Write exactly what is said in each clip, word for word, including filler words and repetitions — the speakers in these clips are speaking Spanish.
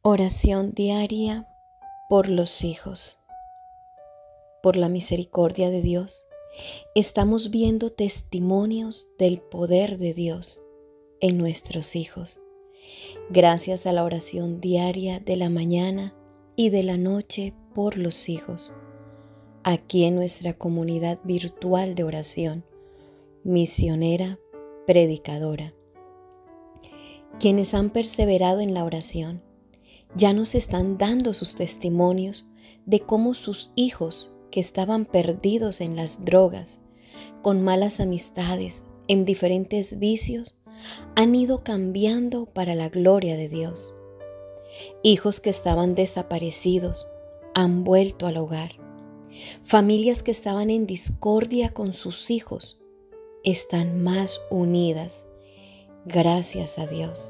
Oración diaria por los hijos. Por la misericordia de Dios, estamos viendo testimonios del poder de Dios en nuestros hijos. Gracias a la oración diaria de la mañana y de la noche por los hijos. Aquí en nuestra comunidad virtual de oración, misionera, predicadora. Quienes han perseverado en la oración, ya nos están dando sus testimonios de cómo sus hijos que estaban perdidos en las drogas, con malas amistades, en diferentes vicios, han ido cambiando para la gloria de Dios. Hijos que estaban desaparecidos han vuelto al hogar. Familias que estaban en discordia con sus hijos están más unidas, gracias a Dios.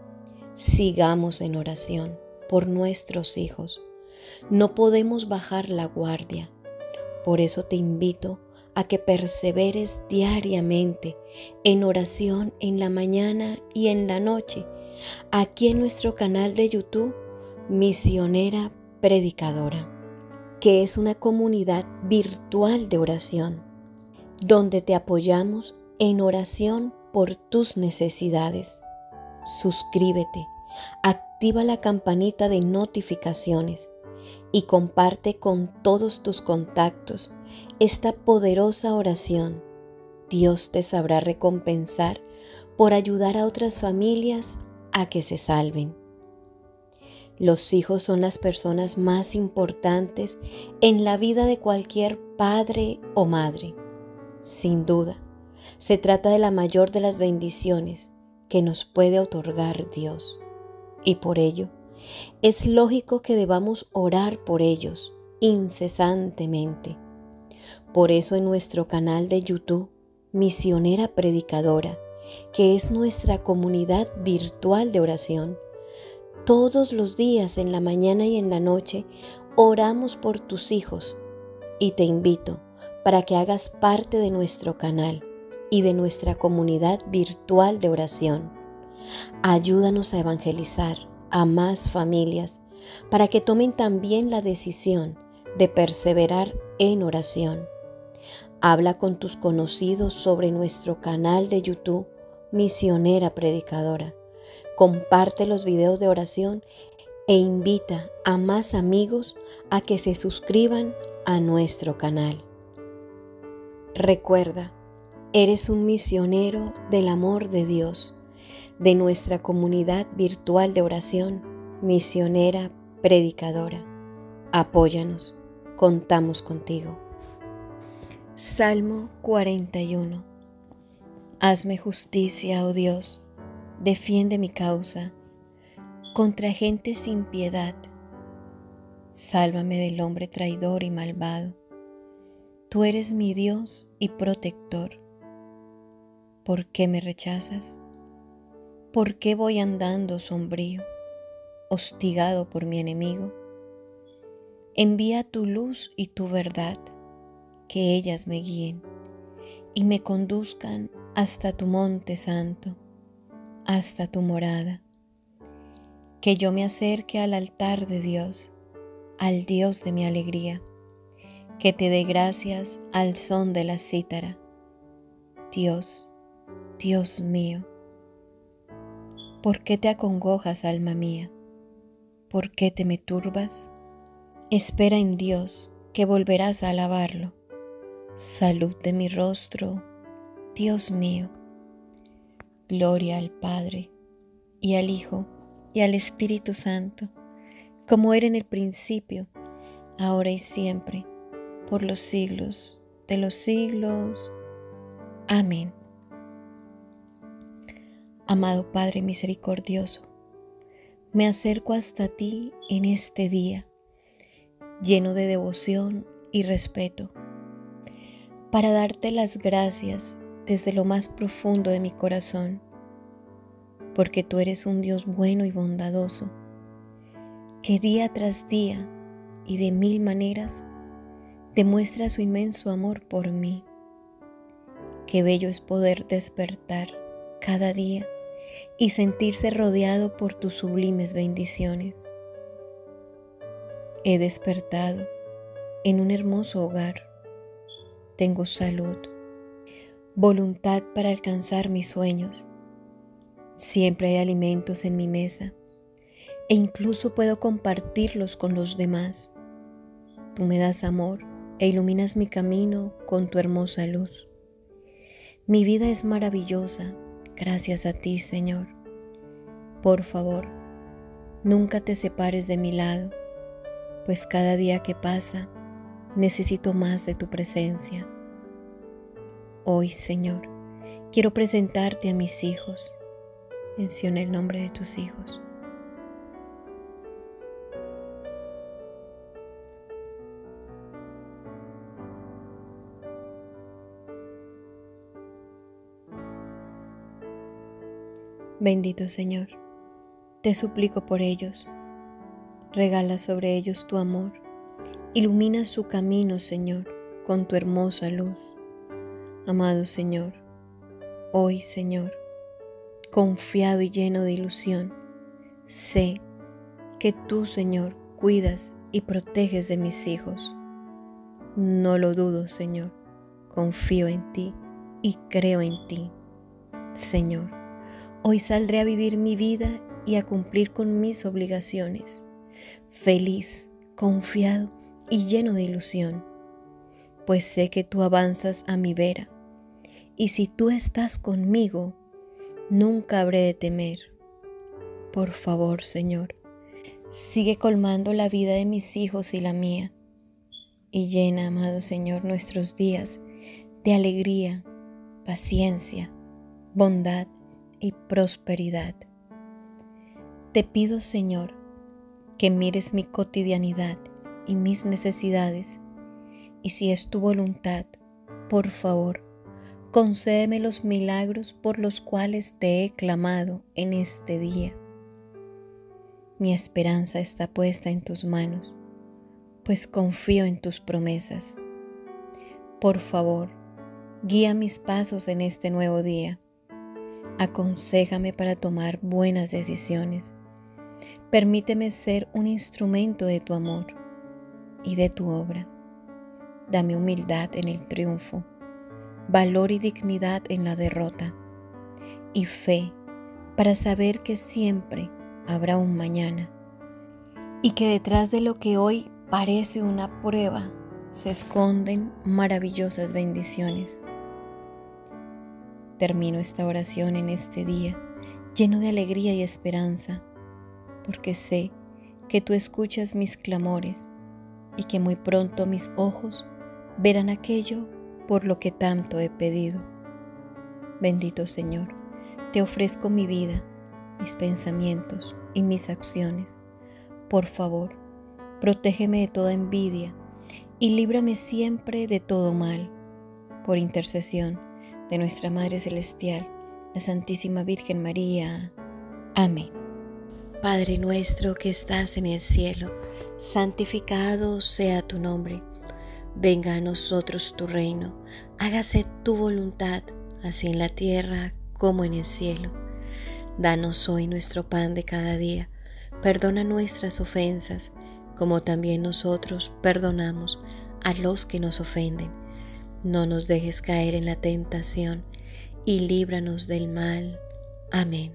Sigamos en oración por nuestros hijos. No podemos bajar la guardia. Por eso te invito a que perseveres diariamente en oración en la mañana y en la noche, aquí en nuestro canal de YouTube, Misionera Predicadora, que es una comunidad virtual de oración, donde te apoyamos en oración por tus necesidades. Suscríbete, activa la campanita de notificaciones y comparte con todos tus contactos esta poderosa oración. Dios te sabrá recompensar por ayudar a otras familias a que se salven. Los hijos son las personas más importantes en la vida de cualquier padre o madre. Sin duda, se trata de la mayor de las bendiciones que nos puede otorgar Dios. Y por ello, es lógico que debamos orar por ellos incesantemente. Por eso en nuestro canal de YouTube, Misionera Predicadora, que es nuestra comunidad virtual de oración, todos los días en la mañana y en la noche oramos por tus hijos y te invito para que hagas parte de nuestro canal y de nuestra comunidad virtual de oración. Ayúdanos a evangelizar a más familias para que tomen también la decisión de perseverar en oración. Habla con tus conocidos sobre nuestro canal de YouTube, Misionera Predicadora. Comparte los videos de oración e invita a más amigos a que se suscriban a nuestro canal. Recuerda, eres un misionero del amor de Dios, de nuestra comunidad virtual de oración, Misionera Predicadora. Apóyanos, contamos contigo. Salmo cuarenta y uno. Hazme justicia, oh Dios, defiende mi causa contra gente sin piedad. Sálvame del hombre traidor y malvado. Tú eres mi Dios y protector. ¿Por qué me rechazas? ¿Por qué voy andando sombrío, hostigado por mi enemigo? Envía tu luz y tu verdad, que ellas me guíen y me conduzcan hasta tu monte santo, hasta tu morada. Que yo me acerque al altar de Dios, al Dios de mi alegría, que te dé gracias al son de la cítara. Dios, Dios mío, ¿por qué te acongojas, alma mía? ¿Por qué te me turbas? Espera en Dios, que volverás a alabarlo. Salud de mi rostro, Dios mío. Gloria al Padre, y al Hijo, y al Espíritu Santo, como era en el principio, ahora y siempre, por los siglos de los siglos. Amén. Amado Padre misericordioso, me acerco hasta ti en este día, lleno de devoción y respeto, para darte las gracias desde lo más profundo de mi corazón, porque tú eres un Dios bueno y bondadoso, que día tras día y de mil maneras demuestra su inmenso amor por mí. Qué bello es poder despertar cada día y sentirse rodeado por tus sublimes bendiciones. He despertado en un hermoso hogar. Tengo salud, voluntad para alcanzar mis sueños. Siempre hay alimentos en mi mesa e incluso puedo compartirlos con los demás. Tú me das amor e iluminas mi camino con tu hermosa luz. Mi vida es maravillosa gracias a ti, Señor. Por favor, nunca te separes de mi lado, pues cada día que pasa necesito más de tu presencia. Hoy, Señor, quiero presentarte a mis hijos. Menciona el nombre de tus hijos. Bendito Señor, te suplico por ellos. Regala sobre ellos tu amor. Ilumina su camino, Señor, con tu hermosa luz. Amado Señor, hoy, Señor, confiado y lleno de ilusión, sé que tú, Señor, cuidas y proteges de mis hijos. No lo dudo, Señor, confío en ti y creo en ti. Señor, hoy saldré a vivir mi vida y a cumplir con mis obligaciones, feliz, confiado y lleno de ilusión, pues sé que tú avanzas a mi vera, y si tú estás conmigo, nunca habré de temer. Por favor, Señor, sigue colmando la vida de mis hijos y la mía, y llena, amado Señor, nuestros días de alegría, paciencia, bondad y prosperidad. Te pido, Señor, que mires mi cotidianidad y mis necesidades, y si es tu voluntad, por favor, concédeme los milagros por los cuales te he clamado en este día. Mi esperanza está puesta en tus manos, pues confío en tus promesas. Por favor, guía mis pasos en este nuevo día. Aconséjame para tomar buenas decisiones. Permíteme ser un instrumento de tu amor y de tu obra. Dame humildad en el triunfo, valor y dignidad en la derrota, y fe para saber que siempre habrá un mañana, y que detrás de lo que hoy parece una prueba se esconden maravillosas bendiciones. Termino esta oración en este día lleno de alegría y esperanza, porque sé que tú escuchas mis clamores y que muy pronto mis ojos verán aquello por lo que tanto he pedido. Bendito Señor, te ofrezco mi vida, mis pensamientos y mis acciones. Por favor, protégeme de toda envidia y líbrame siempre de todo mal, por intercesión de nuestra Madre Celestial, la Santísima Virgen María. Amén. Padre nuestro que estás en el cielo, santificado sea tu nombre. Venga a nosotros tu reino, hágase tu voluntad, así en la tierra como en el cielo. Danos hoy nuestro pan de cada día, perdona nuestras ofensas, como también nosotros perdonamos a los que nos ofenden. No nos dejes caer en la tentación, y líbranos del mal. Amén.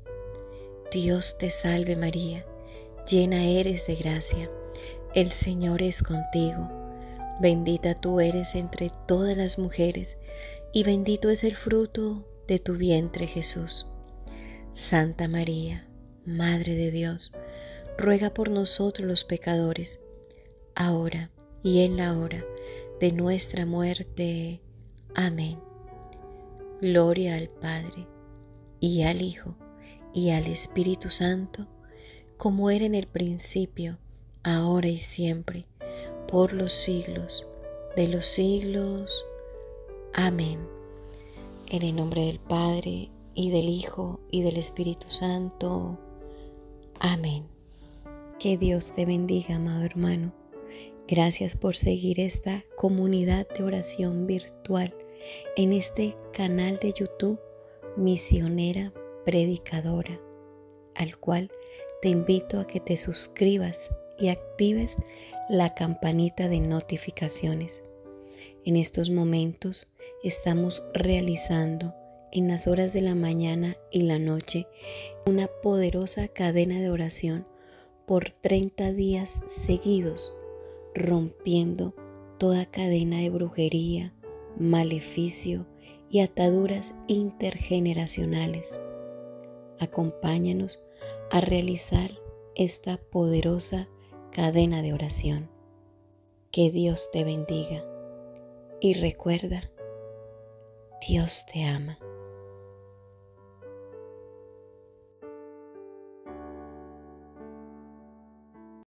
Dios te salve María, llena eres de gracia, el Señor es contigo. Bendita tú eres entre todas las mujeres, y bendito es el fruto de tu vientre Jesús. Santa María, Madre de Dios, ruega por nosotros los pecadores, ahora y en la hora de nuestra muerte. Amén. Gloria al Padre, y al Hijo, y al Espíritu Santo, como era en el principio, ahora y siempre, por los siglos de los siglos. Amén. En el nombre del Padre, y del Hijo, y del Espíritu Santo. Amén. Que Dios te bendiga, amado hermano. Gracias por seguir esta comunidad de oración virtual en este canal de YouTube Misionera Predicadora, al cual te invito a que te suscribas y actives la campanita de notificaciones. En estos momentos estamos realizando en las horas de la mañana y la noche una poderosa cadena de oración por treinta días seguidos, rompiendo toda cadena de brujería, maleficio y ataduras intergeneracionales. Acompáñanos a realizar esta poderosa cadena de oración. Que Dios te bendiga y recuerda, Dios te ama.